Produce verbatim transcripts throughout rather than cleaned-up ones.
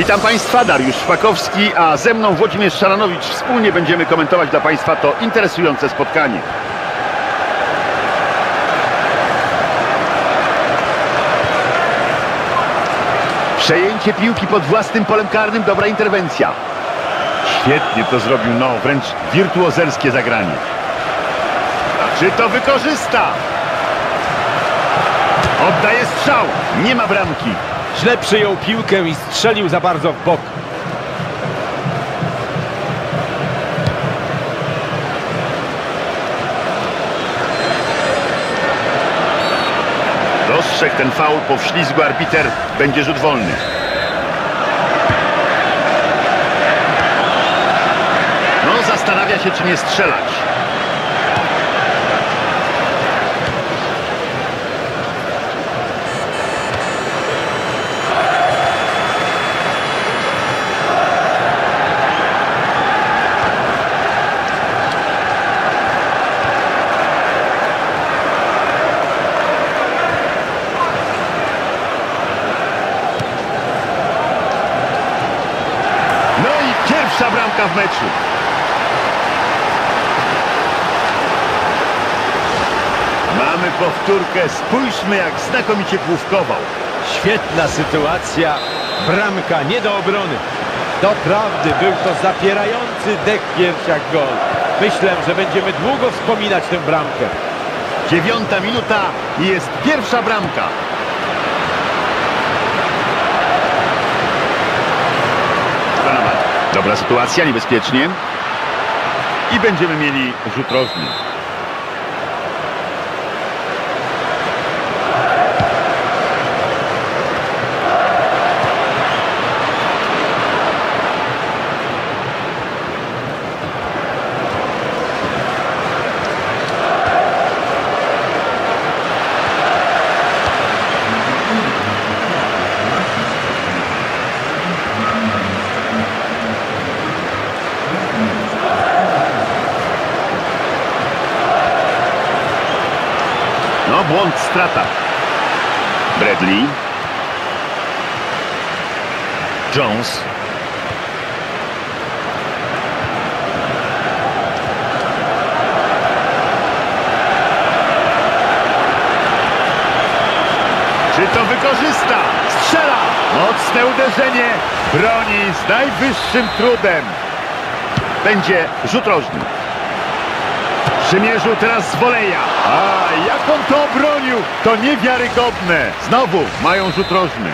Witam Państwa, Dariusz Szpakowski, a ze mną Włodzimierz Szaranowicz. Wspólnie będziemy komentować dla Państwa to interesujące spotkanie. Przejęcie piłki pod własnym polem karnym, dobra interwencja. Świetnie to zrobił, no wręcz wirtuozerskie zagranie. A czy to wykorzysta? Oddaje strzał, nie ma bramki. Źle przyjął piłkę i strzelił za bardzo w bok. Dostrzegł ten faul, po wślizgu arbiter, będzie rzut wolny. No, zastanawia się, czy nie strzelać. Pierwsza bramka w meczu. Mamy powtórkę. Spójrzmy, jak znakomicie główkował. Świetna sytuacja. Bramka nie do obrony. Doprawdy był to zapierający dech piersiach gol. Myślę, że będziemy długo wspominać tę bramkę. Dziewiąta minuta i jest pierwsza bramka. Dobra sytuacja, niebezpiecznie. I będziemy mieli rzut rożny. No, błąd, strata. Bradley. Jones. Czy to wykorzysta? Strzela! Mocne uderzenie. Broni z najwyższym trudem. Będzie rzut rożny. Przymierzył teraz z woleja. A jak on to obronił! To niewiarygodne. Znowu mają rzut rożny.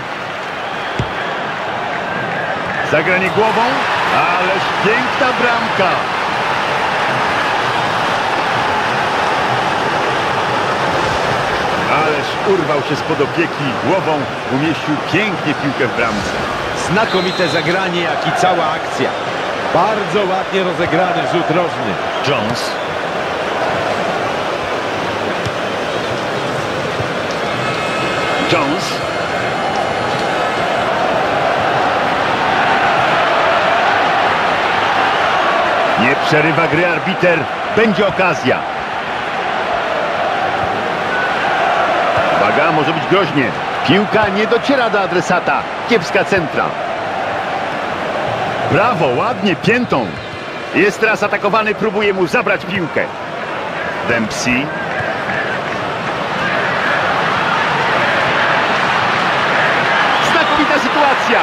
Zagranie głową. Ależ piękna bramka. Ależ urwał się spod opieki. Głową umieścił pięknie piłkę w bramce. Znakomite zagranie, jak i cała akcja. Bardzo ładnie rozegrany rzut rożny. Jones. Jones. Nie przerywa gry arbiter. Będzie okazja. Uwaga, może być groźnie. Piłka nie dociera do adresata. Kiepska centra. Brawo, ładnie, piętą. Jest teraz atakowany, próbuje mu zabrać piłkę. Dempsey. Znakomita sytuacja.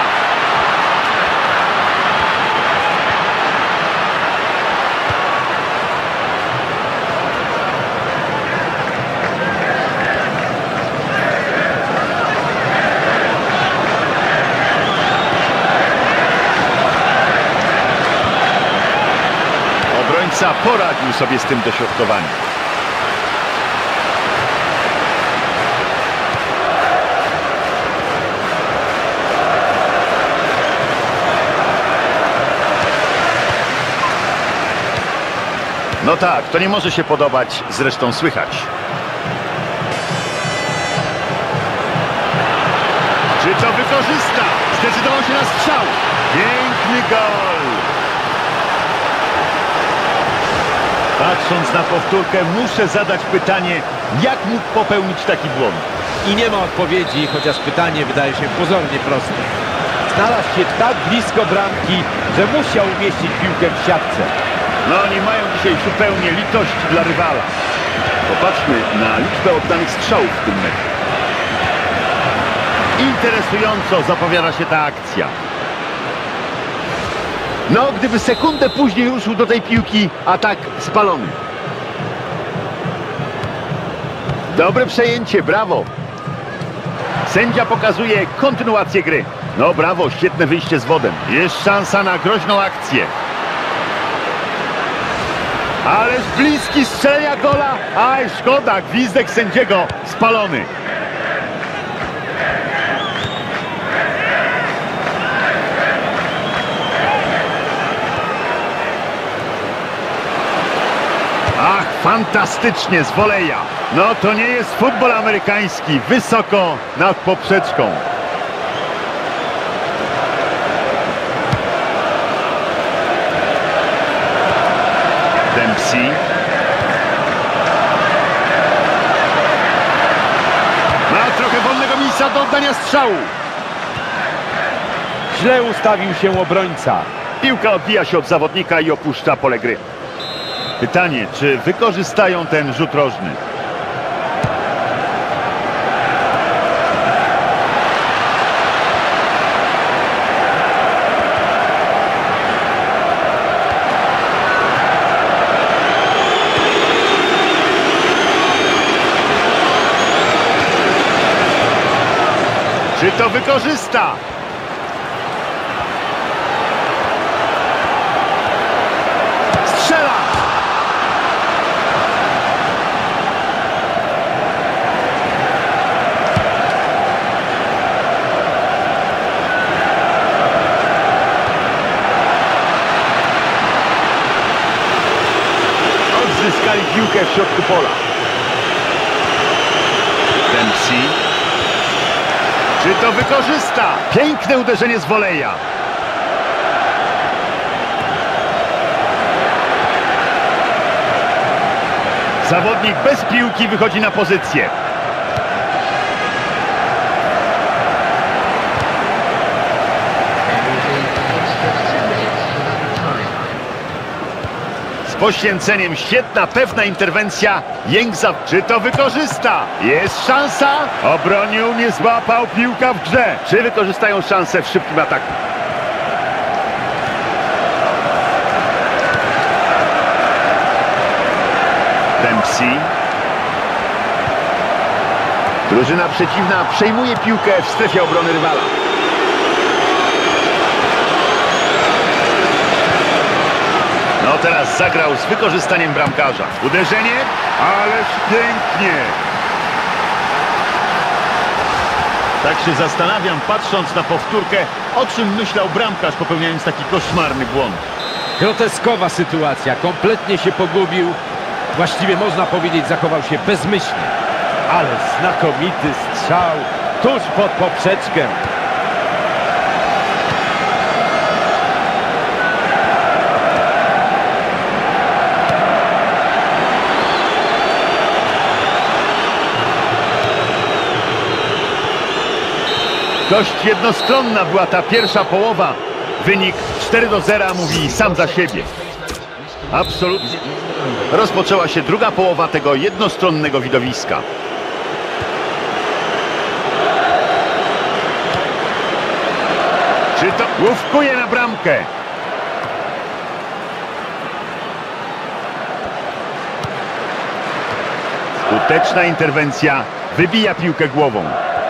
Obrońca poradził sobie z tym dośrodkowaniem. No tak, to nie może się podobać, zresztą słychać. Czy to wykorzysta? Zdecydował się na strzał. Piękny gol. Patrząc na powtórkę, muszę zadać pytanie, jak mógł popełnić taki błąd? I nie ma odpowiedzi, chociaż pytanie wydaje się pozornie proste. Znalazł się tak blisko bramki, że musiał umieścić piłkę w siatce. No oni mają dzisiaj zupełnie litości dla rywala. Popatrzmy na liczbę oddanych strzałów w tym meczu. Interesująco zapowiada się ta akcja. No, gdyby sekundę później ruszył do tej piłki, atak spalony. Dobre przejęcie, brawo. Sędzia pokazuje kontynuację gry. No brawo, świetne wyjście z wodem. Jest szansa na groźną akcję. Ależ bliski strzelenia gola. Aj, szkoda, gwizdek sędziego spalony. Ach, fantastycznie z woleja. No to nie jest futbol amerykański. Wysoko nad poprzeczką. Dempsey. Ma trochę wolnego miejsca do oddania strzału. Źle ustawił się obrońca. Piłka odbija się od zawodnika i opuszcza pole gry. Pytanie, czy wykorzystają ten rzut rożny? Czy to wykorzysta? Strzela! Odzyskali piłkę w środku pola. Dempsey. Czy to wykorzysta? Piękne uderzenie z woleja. Zawodnik bez piłki wychodzi na pozycję. Z poświęceniem świetna, pewna interwencja. Jęk za... Czy to wykorzysta? Jest szansa. Obronił, nie złapał, piłka w grze. Czy wykorzystają szansę w szybkim ataku? Dempsey. Drużyna przeciwna przejmuje piłkę w strefie obrony rywala. No teraz zagrał z wykorzystaniem bramkarza. Uderzenie, ależ pięknie. Tak się zastanawiam, patrząc na powtórkę, o czym myślał bramkarz, popełniając taki koszmarny błąd. Groteskowa sytuacja, kompletnie się pogubił. Właściwie można powiedzieć, zachował się bezmyślnie. Ale znakomity strzał tuż pod poprzeczkę. Dość jednostronna była ta pierwsza połowa. Wynik cztery do zera mówi sam za siebie. Absolutnie. Rozpoczęła się druga połowa tego jednostronnego widowiska. Czy to główkuje na bramkę? Skuteczna interwencja. Wybija piłkę głową.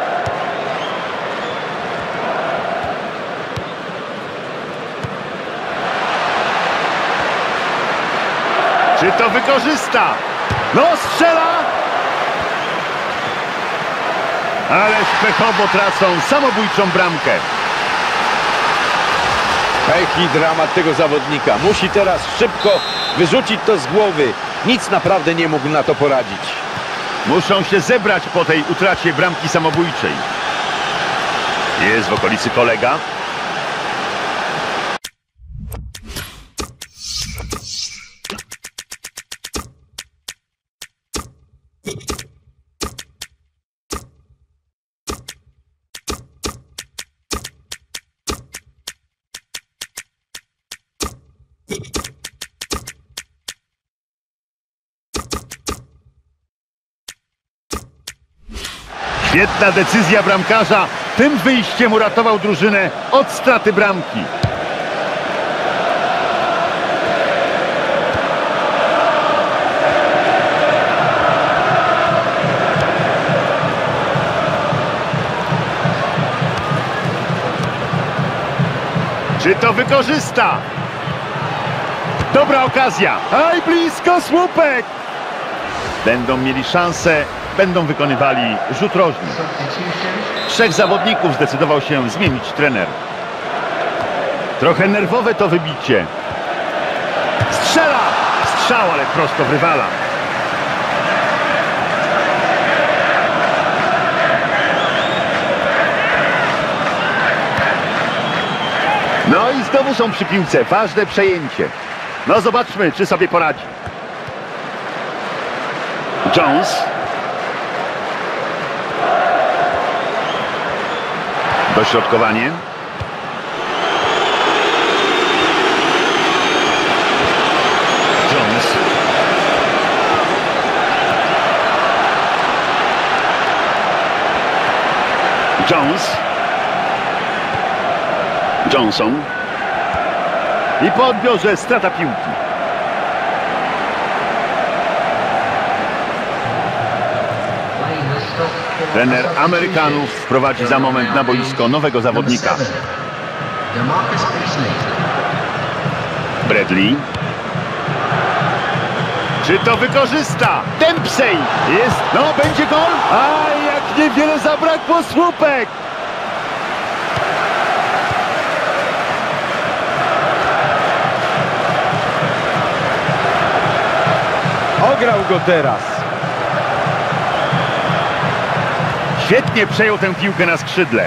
Czy to wykorzysta? No, strzela! Ależ pechowo tracą samobójczą bramkę. Pech i dramat tego zawodnika. Musi teraz szybko wyrzucić to z głowy. Nic naprawdę nie mógł na to poradzić. Muszą się zebrać po tej utracie bramki samobójczej. Jest w okolicy kolega. Świetna decyzja bramkarza. Tym wyjściem uratował drużynę od straty bramki. Czy to wykorzysta? Dobra okazja. Aj, blisko słupek. Będą mieli szansę, będą wykonywali rzut rożny. Trzech zawodników zdecydował się zmienić trener. Trochę nerwowe to wybicie. Strzela! Strzał, ale prosto w rywala. No i znowu są przy piłce. Ważne przejęcie. No zobaczmy, czy sobie poradzi. Jones. Dośrodkowanie. Jones. Jones. Johnson. I po odbiorze strata piłki. Trener Amerykanów wprowadzi za moment na boisko nowego zawodnika. Bradley. Czy to wykorzysta? Dempsey. Jest. No, będzie gol. A jak niewiele zabrakło słupek. Ograł go teraz. Świetnie przejął tę piłkę na skrzydle.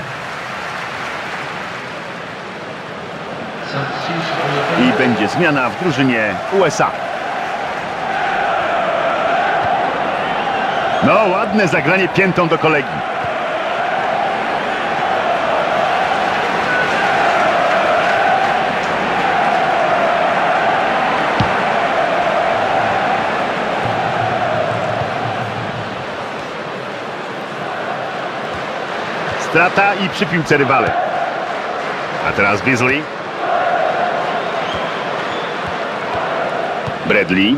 I będzie zmiana w drużynie U S A. No, ładne zagranie piętą do kolegi. Strata i przy piłce rywale. A teraz Beasley. Bradley.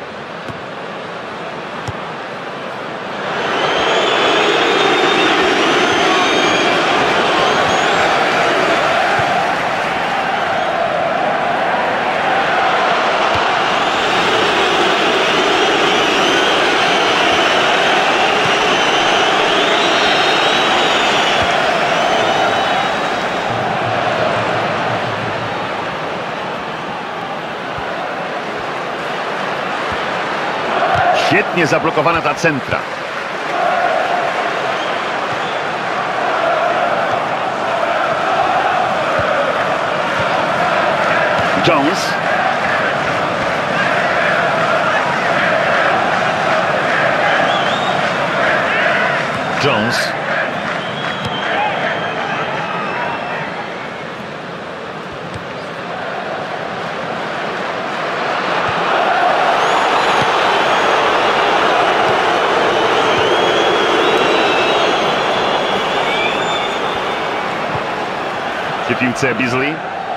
Świetnie zablokowana ta centra. Jones. Jones. Przy piłce Beasley.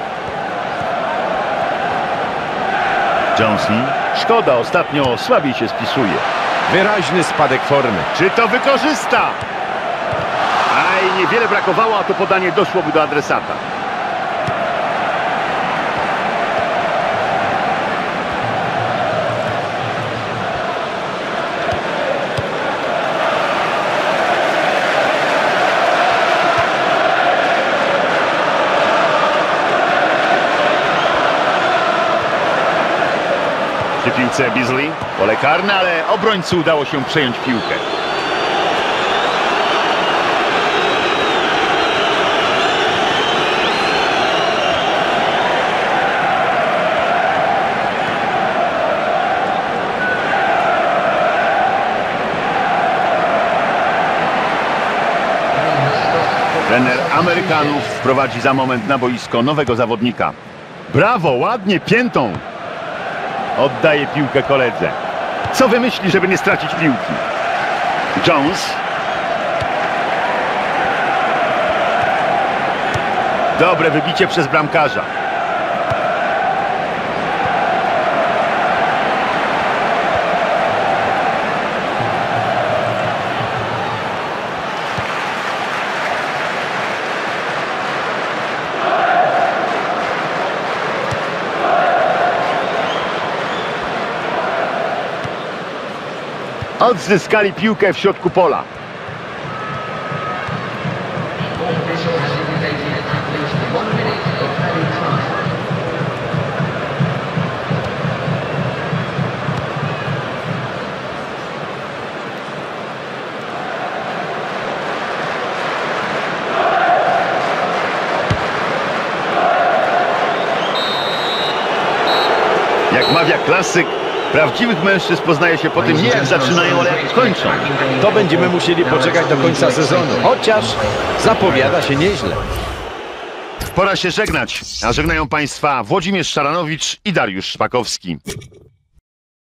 Johnson. Szkoda, ostatnio słabiej się spisuje. Wyraźny spadek formy. Czy to wykorzysta? Aj, niewiele brakowało, a to podanie doszłoby do adresata. Przy piłce Beasley. Pole karne, ale obrońcy udało się przejąć piłkę. Trener Amerykanów wprowadzi za moment na boisko nowego zawodnika. Brawo, ładnie piętą. Oddaje piłkę koledze. Co wymyśli, żeby nie stracić piłki? Jones. Dobre wybicie przez bramkarza. Odzyskali piłkę w środku pola. Jak mawia klasyk, prawdziwych mężczyzn poznaje się po tym nie jak zaczynają, ale jak kończą. To będziemy musieli poczekać do końca sezonu, chociaż zapowiada się nieźle. Pora się żegnać, a żegnają Państwa Włodzimierz Szaranowicz i Dariusz Szpakowski.